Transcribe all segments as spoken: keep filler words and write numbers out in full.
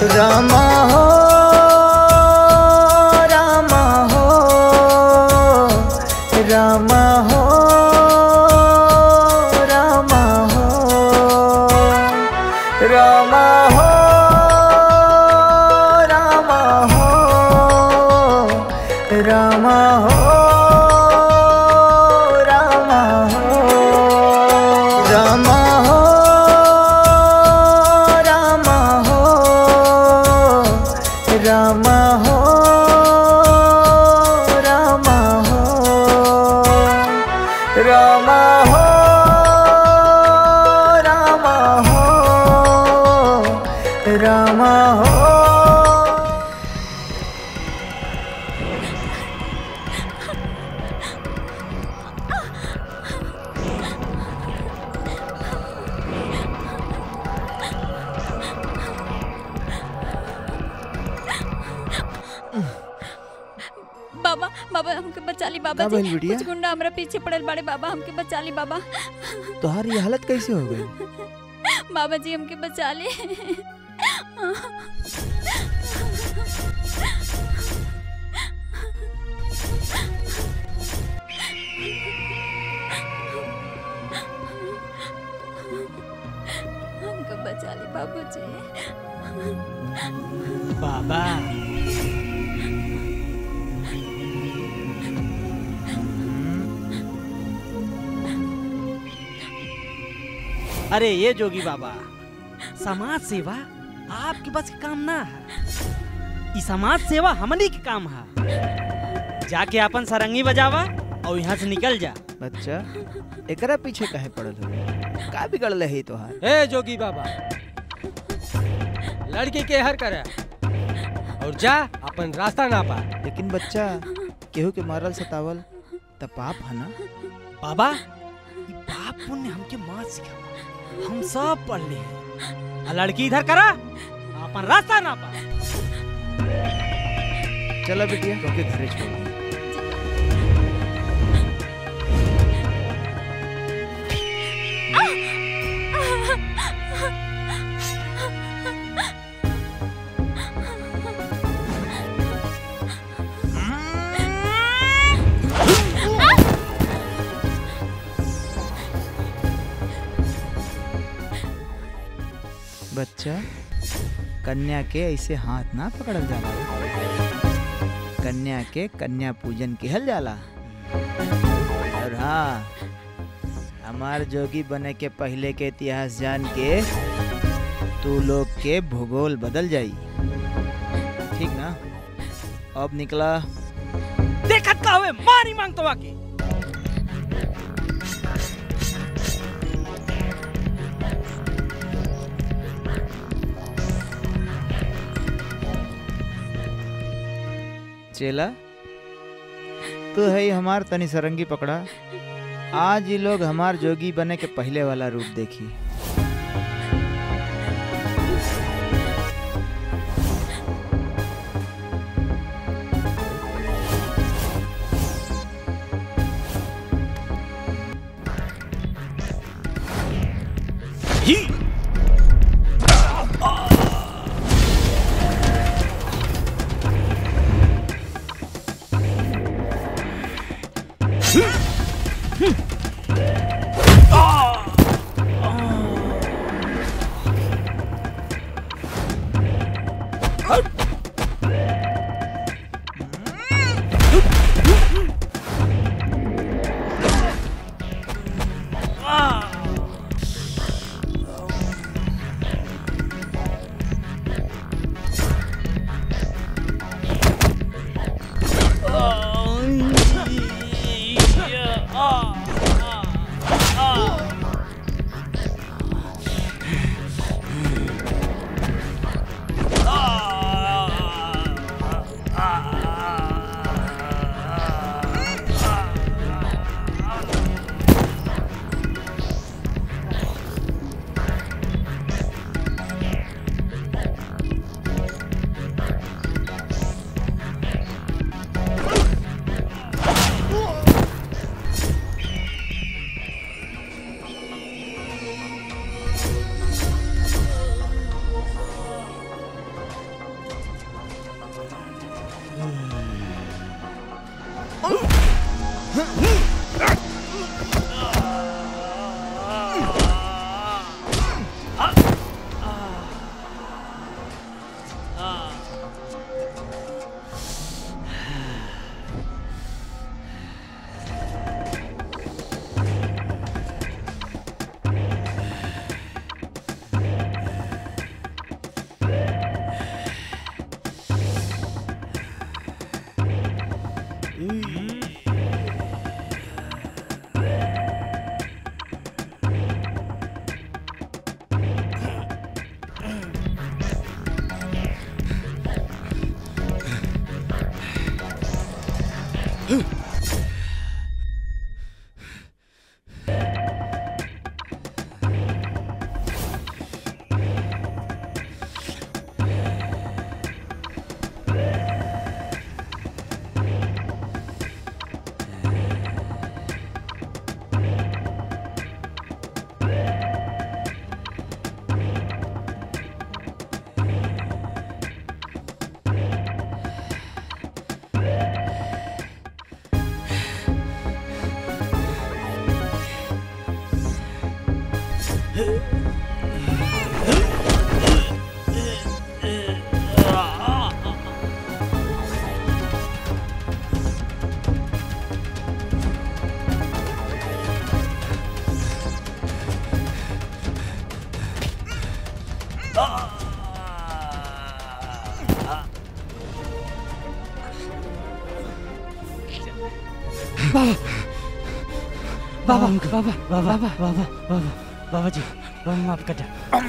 रामा हो रामा हो रामा हो रामा हो रामा हो रामा हो रामा हो रामा हो रामा हो रामा हो रामा हो रामा हो रामा हो रामा हो रामा हो। बाबा बाबा हमके बचा ली बाबा जी, कुछ गुंडा हमरा पीछे पड़ल बाड़े बाबा, हमके बचा ली बाबा। तोहार ये हालत कैसे हो गई? बाबा जी हमके बचा ली। हमको बचा ली बाबूजी। बाबा अरे ये जोगी बाबा, समाज सेवा आपके बस के काम ना है, ई समाज सेवा हमनी के काम है। जाके अपन सरंगी बजावा और यहाँ से निकल जा। बच्चा एकरा पीछे काहे पड़ल हो? का बिगड़ ले है तोहार? ए जोगी बाबा, लड़की के हर करे और जा अपन रास्ता ना पा। लेकिन बच्चा केहू के मारल सतावल त पाप है ना? बाबा ई पाप पुण्य हमके मत सिखावा, हम सब पढ़ ले हैं। लड़की इधर करा अपन रास्ता ना पा। चला बिटिया तो के घरे छोड़। बच्चा कन्या के ऐसे हाथ ना पकड़ल जाला, कन्या के कन्या पूजन कहल जाला। और हाँ, हमार जोगी बने के पहले के इतिहास जान के तू लोग के भूगोल बदल जाई, ठीक ना? अब निकला। देखत का हुए मारी मांग तो आके। चेला तो है हमार तनी सरंगी पकड़ा। आज ये लोग हमार जोगी बने के पहले वाला रूप देखी। बाबा बाबा बाबा बाबा बाबा बाबा बाबा जी बाबा माफ कर दे।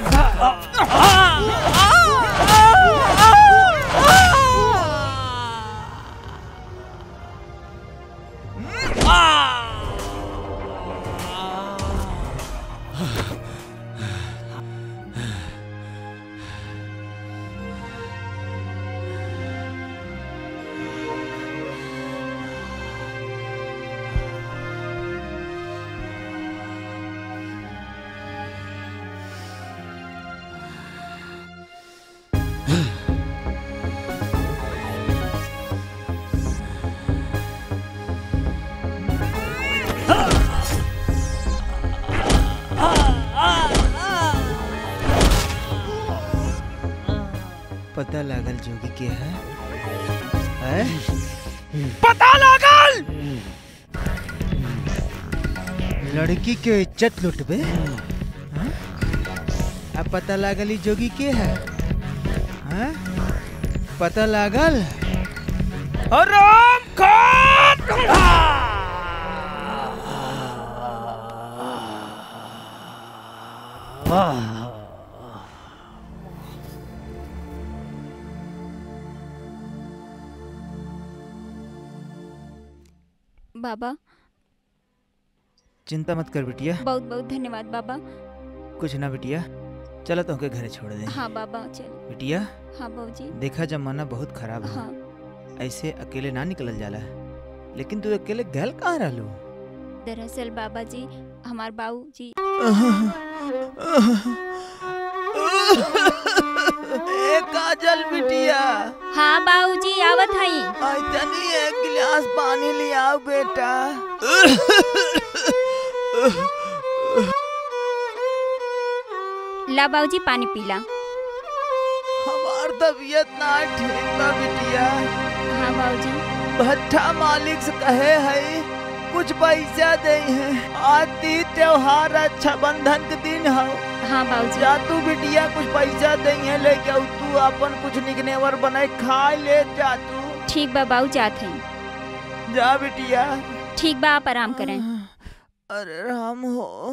पता लागल जोगी के है, है? पता लागल लड़की के इज्जत लुटबे। अब पता लागल ई जोगी के है, है? पता लागल आराम खान। बाबा चिंता मत कर बिटिया। बहुत बहुत धन्यवाद बाबा। कुछ ना बिटिया, चलो तो के घरे छोड़ दे। हाँ बाबा चल। बिटिया हाँ बाबूजी। देखा जमाना बहुत खराब है। हाँ। ऐसे अकेले ना निकलल जाला, लेकिन तू अकेले गल कहाँ रहलू? दरअसल बाबा जी हमार बाबू जी ए काजल बिटिया। हाँ बाबू जी आवत हई। आई तनी एक गिलास पानी ले आओ बेटा। ला बाबू जी पानी पीला। हमार तबीयत ना ठीक बा बिटिया। हाँ बाबू जी। भट्ठा मालिक से कहे है कुछ पैसा दे है, आज तीज त्योहार रक्षाबंधन के दिन है। हाँ बाबूजी। जा तू बिटिया कुछ पैसा दे है लेके आऊ, तू अपन कुछ निकनेवर बनाए खा ले जा तू। ठीक बा बाबू जात है। जा बिटिया। ठीक बा आप आराम करें। अरे राम हो।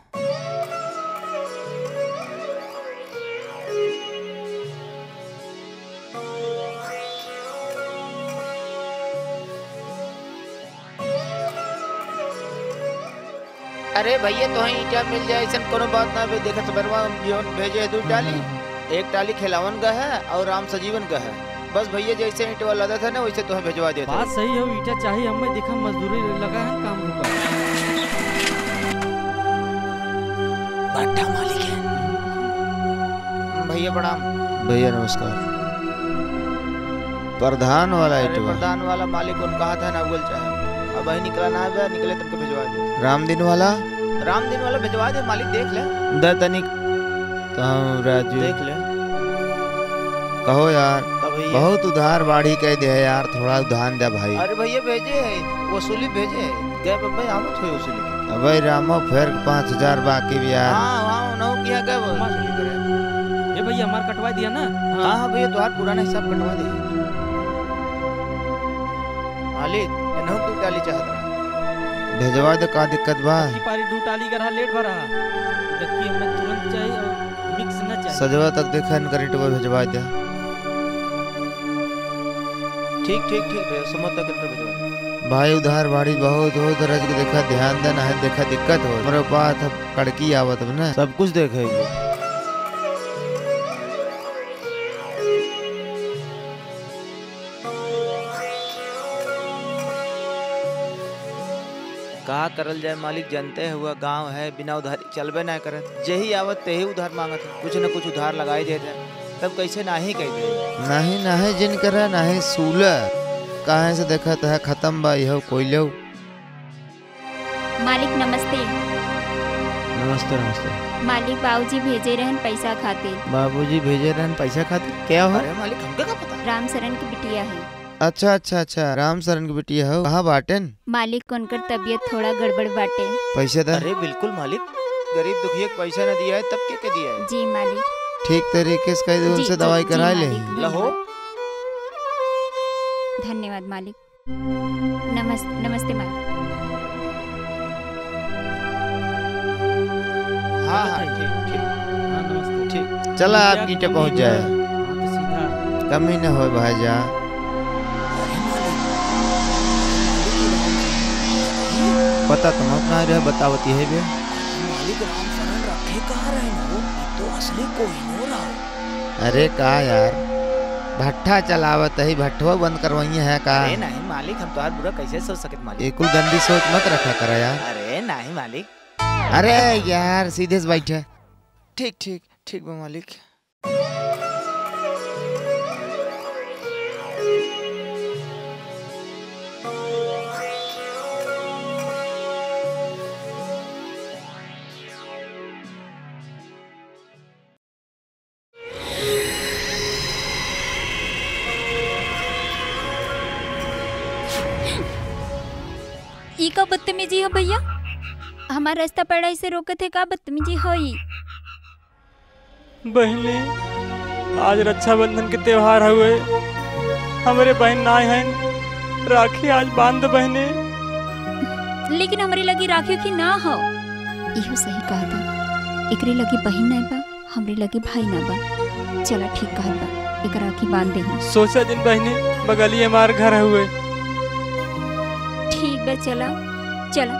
अरे भैया तो ईटा मिल जाए ऐसा कोनो बात ना बे। देखत बरवा जीवन भेजे दो टाली, एक टाली खिलावन का है और राम सजीवन का है। बस भैया जैसे ईट वाला लदा था ना वैसे तुम्हें भिजवा देता। बात सही है, ईटा चाहिए हमें। देखा मजदूरी लगा है, काम रुका। भट्ठा मालिक है। भैया प्रणाम। भैया नमस्कार। प्रधान वाला अरे ईटवा। प्रधान वाला मालिक उन कहा था ना उगल चाहे अब वही निकला ना बे, निकले तुमको भिजवा दे। राम दिन वाला राम दिन वाला भिजवा दे मालिक, देख ले दे तनिक तो राजू देख ले। कहो यार तो भैया बहुत उधार बाढ़ी कह दे यार, थोड़ा उधार दे भाई। अरे भैया भेजे है वसूली भेजे है गए बाबा हम थोड़ी वसूली की। अबे रामो फिर पाँच हजार बाकी भी यार। हाँ हाँ नौ किया गए वसूली करे। ये भैया हमार कटवा दिया ना। हाँ हाँ भैया तुम्हारा पुराना हिसाब कटवा दे मालिक। नौ क्यों डाली चाहत रहा भेजवा दे, का दिक्कत बा? की पारी दू टाली का रहा लेट भरा जबकि हमें तुरंत चाहिए और मिक्स न चाहिए। सजवा तक देखा न करी तो भेजवा दे। ठीक ठीक ठीक भैया समझ तक अंदर भिजवा दे। भाई उधार बाड़ी बहुत हो तो रज के देखा ध्यान देना है, देखा दिक्कत हो मेरे पास अब कड़की आवत अब ना सब कुछ देखेगी। कहा करल जाए मालिक, जानते हुआ गांव है बिना उधारी चलबे ना करत। जेही आवत तेही उधार मांगत है, कुछ न कुछ उधार लगाई देते तब कैसे नाही कह दे। नहीं नहीं जिन करे नहीं सूला कहाँ से देखा है खत्म बा यह कोई लो। मालिक नमस्ते। नमस्ते नमस्ते। मालिक बाबूजी भेजे रहन पैसा खातिर। बाबूजी भेजे रहन पैसा खातिर क्या हो? अरे मालिक हमके का पता। राम शरण की बिटिया है। अच्छा अच्छा अच्छा राम शरण की बिटिया हो, कहाँ बाटन? मालिक उनकर तबीयत थोड़ा गड़बड़ बाटे। पैसे दे। अरे बिल्कुल मालिक, गरीब दुखिया को पैसा न दिया है तब के के दिया है। जी मालिक। ठीक तरीके से कह दे, जी, उनसे दवाई जी, करा जी, ले। मालिक। लहो धन्यवाद मालिक। नमस्ते नमस्ते मालिक। हाँ हाँ ठीक ठीक हाँ नमस्ते। ठीक। चला आप ईटे पहुँच जाए, हाँ तो सीधा कमी न हो भाई जा। पता तुम अपना रहे बतावती है बे। मालिक राम शरण रखे कहाँ रहे हो, तो असली कोहिनूर है। अरे का यार भट्ठा चलावत है, भट्ठवा बंद करवाइए है का? अरे नहीं मालिक, हम तुम्हारा बुरा कैसे सोच सकते मालिक। एक गंदी सोच मत रखा करा यार। अरे नहीं मालिक। अरे यार सीधे से बैठे। ठीक ठीक ठीक बा मालिक। ई का बदतमीजी है भैया? हमारा रास्ता पड़ा इसे रोके थे, का बदतमीजी होई? बहने आज रक्षाबंधन के त्योहार हुए, हमारे बहन ना हैं, राखी आज बांध दो बहने। लेकिन हमारी लगी राखियों की ना हो। इहो सही कहा था, एकरे लगी बहन ना बा, हमरे लगी भाई ना बा। चला ठीक कहा बा, एक राखी बांध दे। सोचा दिन बहने बगली हमार घर हुए। ठीक बा चला चला।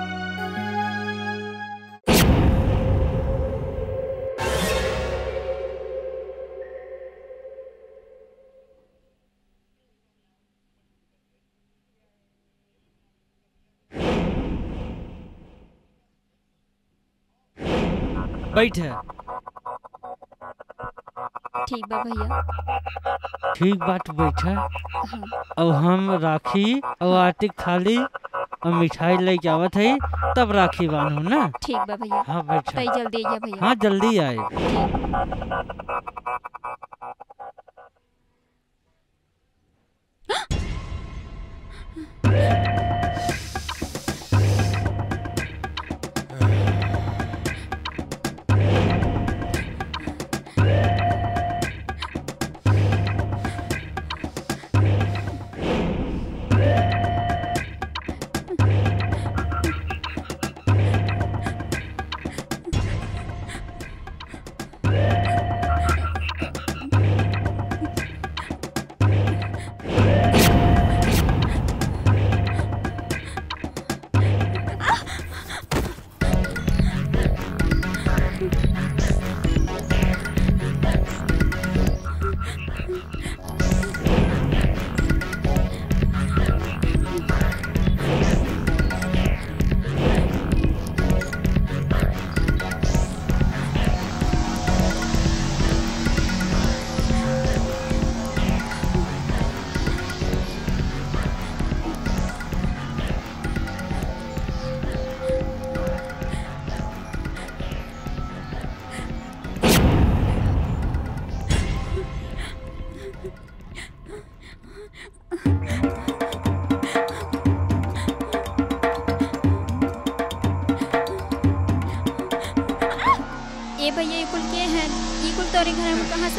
बैठ। ठीक बा भैया। ठीक बात बैठा। हाँ। अब हम राखी और आर्थिक थाली और मिठाई लेके आवत है, तब राखी बांधो ना। ठीक बा भैया। हाँ बैठा। तई जल्दी आ भैया। हाँ जल्दी आए।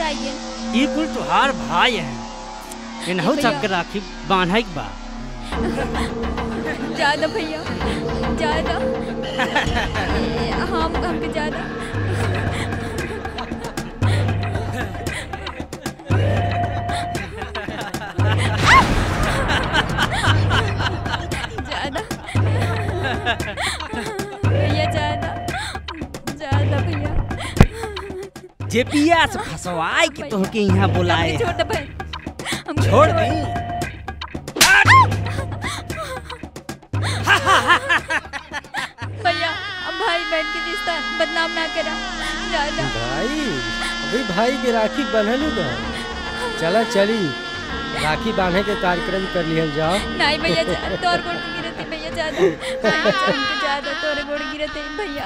जाइए। ये कुल तुहार भाई है, इनहु सबके राखी बांधे के बा। ज्यादा भैया ज्यादा हम हमके ज्यादा ज्यादा भैया ज्यादा ज्यादा भैया जे पिया से फसवाई के तोहके यहाँ बुलाए। छोड़ भाई छोड़ दे। भैया भाई बहन के रिश्ता बदनाम ना करा। ज्यादा भाई अभी भाई के राखी बंधल का चला चली राखी बांधे के कार्यक्रम कर लिया जाओ। नहीं भैया तोर गोड़ गिरते भैया ज्यादा ज्यादा तोरे गोड़ गिरते भैया।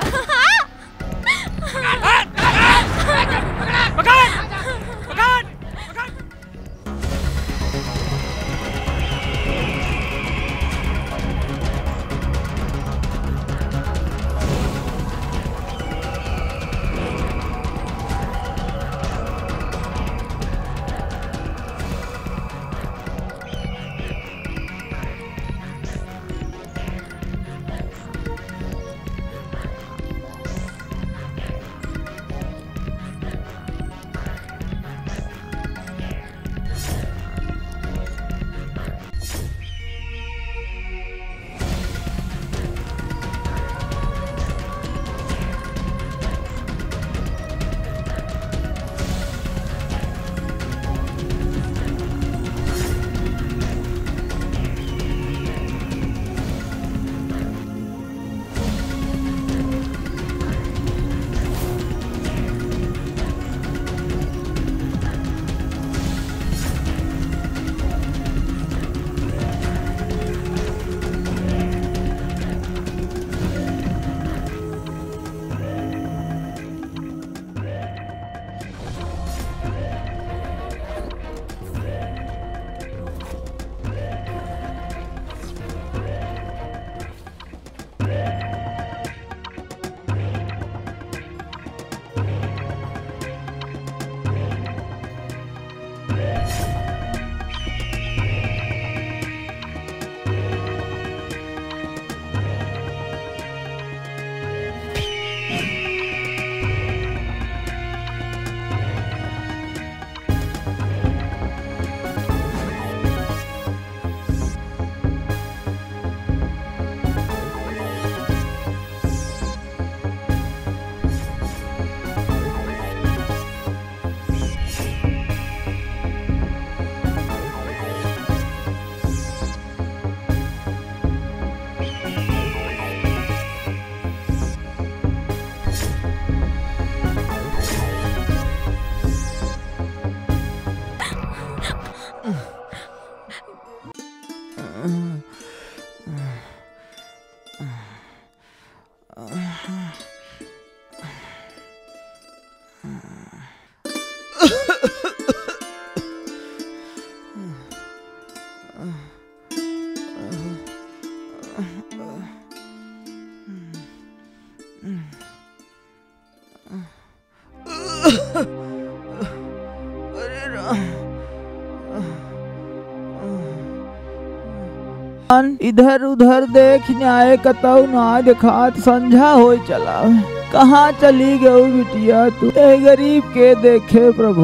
इधर उधर देख न्याय कतौ ना दिखात संझा हो चला। कहाँ चली गई बिटिया तू ए गरीब के देखे प्रभु।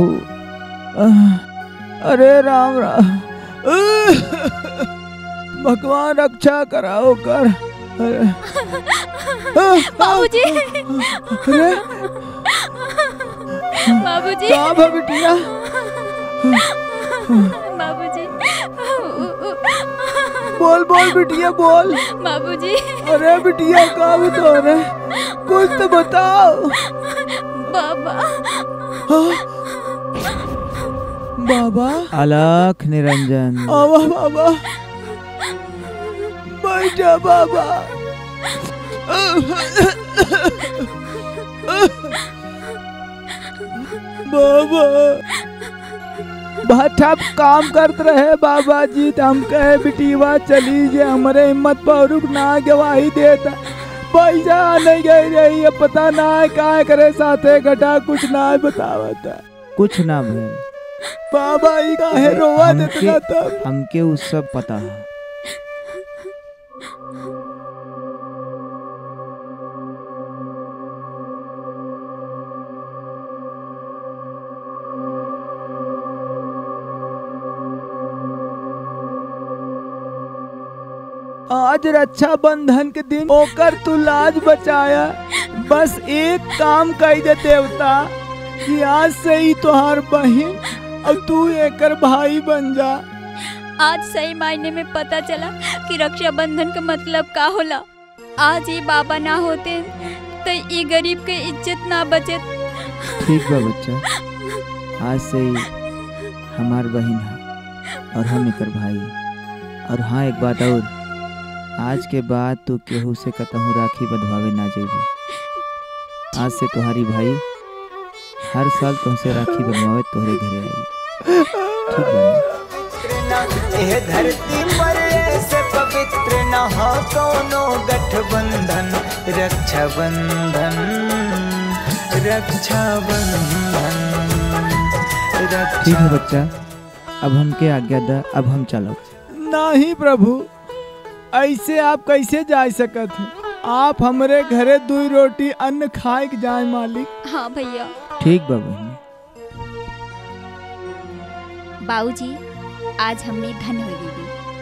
अरे राम राम भगवान रक्षा कराओ कर। बाबूजी अरे बाबूजी कहाँ भा बिटिया? बाबूजी बोल बोल बिटिया बोल। बाबूजी अरे बिटिया कहाँ बता रहे कुछ तो बताओ। बाबा बाबा अलख निरंजन आवा बाबा बैठा बाबा। बाबा भाठा काम करते रहे बाबा जी। हम कहे बिटिया चली जे हमारे हिम्मत पर रुक ना गवाही देता। पैसा नहीं गई रही है पता ना है क्या करे साथे घटा कुछ ना बतावता। कुछ ना भइल। बाबा ई काहे रोवा देतना तब? हमके उ सब पता है। आज रक्षा बंधन के दिन ओकर तू लाज बचाया। बस एक काम कही दे देवता कि आज से ही तोहार बहन और तू एकर भाई बन जा। आज सही मायने में पता चला कि रक्षाबंधन का मतलब का होला। आज ये बाबा ना होते तो ये गरीब के इज्जत ना बचे। ठीक बा बच्चा, आज से ही हमार बहन है और हम एकर भाई। और हाँ एक बात और, आज के बाद तू केहू से कतहू राखी बंधवावे ना जेबू। आज से तुम्हारी भाई हर साल तुमसे राखी बंधवावे तोहरे घरे आई। ठीक बा? यह धरती पर ऐसे पवित्र न हो कोनो गठबंधन। रक्षा बंधन, रक्षा बंधन, ठीक है बच्चा, अब हमके आज्ञा दा, अब हम चलो। नहीं प्रभु, ऐसे आप कैसे जा सकत हैं? आप हमरे घरे दुई रोटी अन्न खाए के जाए मालिक। हाँ भैया। ठीक बा बहन। बाबूजी, आज हमने धन हो गई।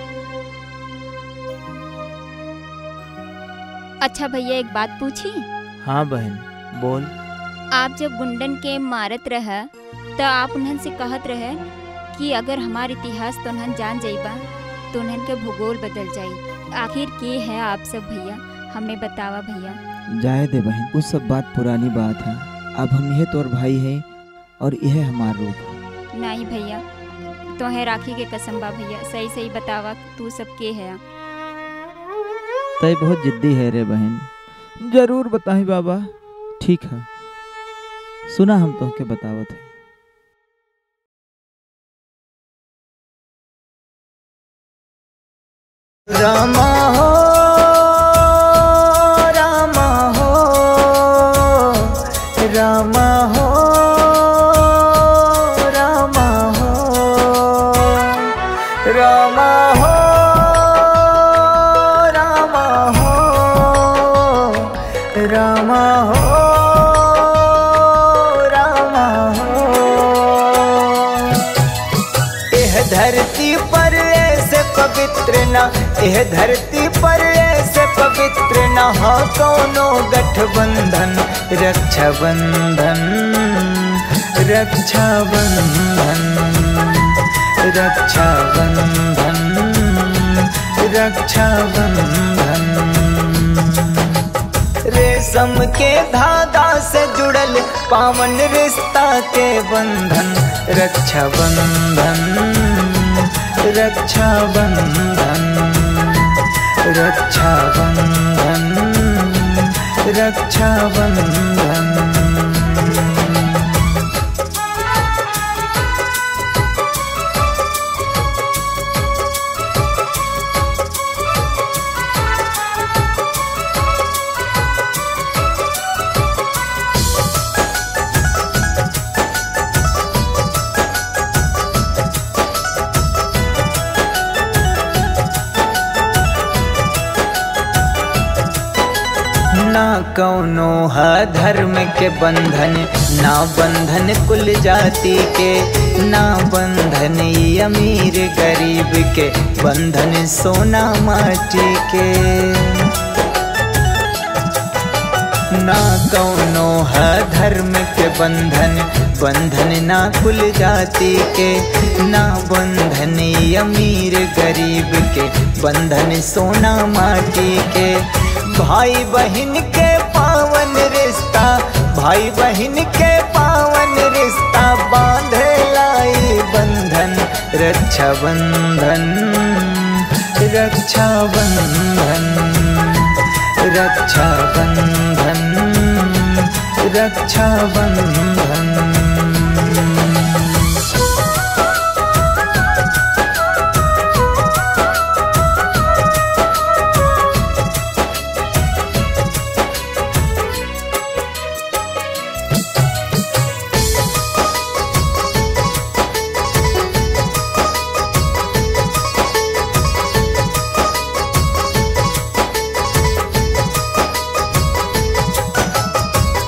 अच्छा भैया, एक बात पूछी? हाँ बहन बोल। आप जब गुंडन के मारत रहा तो आप उन्हन से कहत रहे कि अगर हमार इतिहास तो उन्हन जान जाइबा तो उन्हन के भूगोल बदल जाई। आखिर के है आप सब भैया, हमें बतावा भैया। जाए दे बहन, वो सब बात पुरानी बात है। अब हम यह तोर भाई हैं और यह हमार रूप है। नहीं भैया, तो है राखी के कसम बा भैया, सही सही बतावा तू सब के है। तय बहुत जिद्दी है रे बहन। जरूर बताई बाबा। ठीक है, सुना हम तो के बतावत है। रामा हो, रामा हो, रामा हो, रामा हो, रामा हो, रामा हो, रामा हो, रामा हो। यह धरती पर ऐसे पवित्र न, यह धरती पर ऐसे पवित्र न हो कोनो गठबंधन। रक्षा बंधन, रक्षा बंधन, रक्षा बंधन, रक्षा बंधन। रेशम के धागा से जुड़ल पावन रिश्ता के बंधन। रक्षा बंधन, रक्षा बंधन, रक्षा बंधन, रक्षा बंधन। ना कौनो है धर्म के बंधन, ना बंधन कुल जाति के, ना बंधन ये अमीर गरीब के, बंधन सोना माटी के। ना कौनो है धर्म के बंधन, बंधन ना कुल जाति के, ना बंधन ये अमीर गरीब के, बंधन सोना माटी के। भाई बहन के पावन रिश्ता, भाई बहन के पावन रिश्ता, बांधे लाई बंधन। रक्षा बंधन, रक्षा बंधन, रक्षा बंधन, रक्षा बंधन।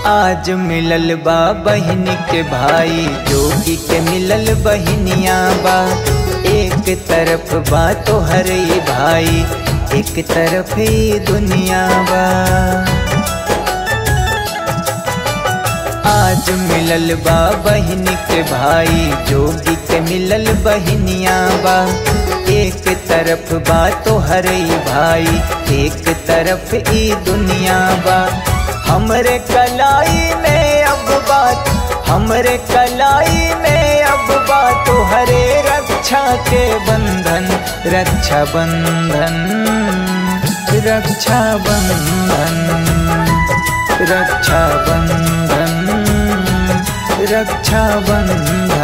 आज मिलल बा बहन के भाई, जोगी के मिलल बहनिया बा। एक तरफ बा तो हर भाई, एक तरफ ही दुनिया बा। आज मिलल बा बहन के भाई, जोगी के मिलल बहनिया बा। एक तरफ बा तो हर भाई, एक तरफ ही दुनिया बा। हमरे कलाई में अब बात, हमरे कलाई में अब बात हरे रक्षा के बंधन, रक्षा बंधन, रक्षा बंधन, रक्षा बंधन, रक्षा बंधन।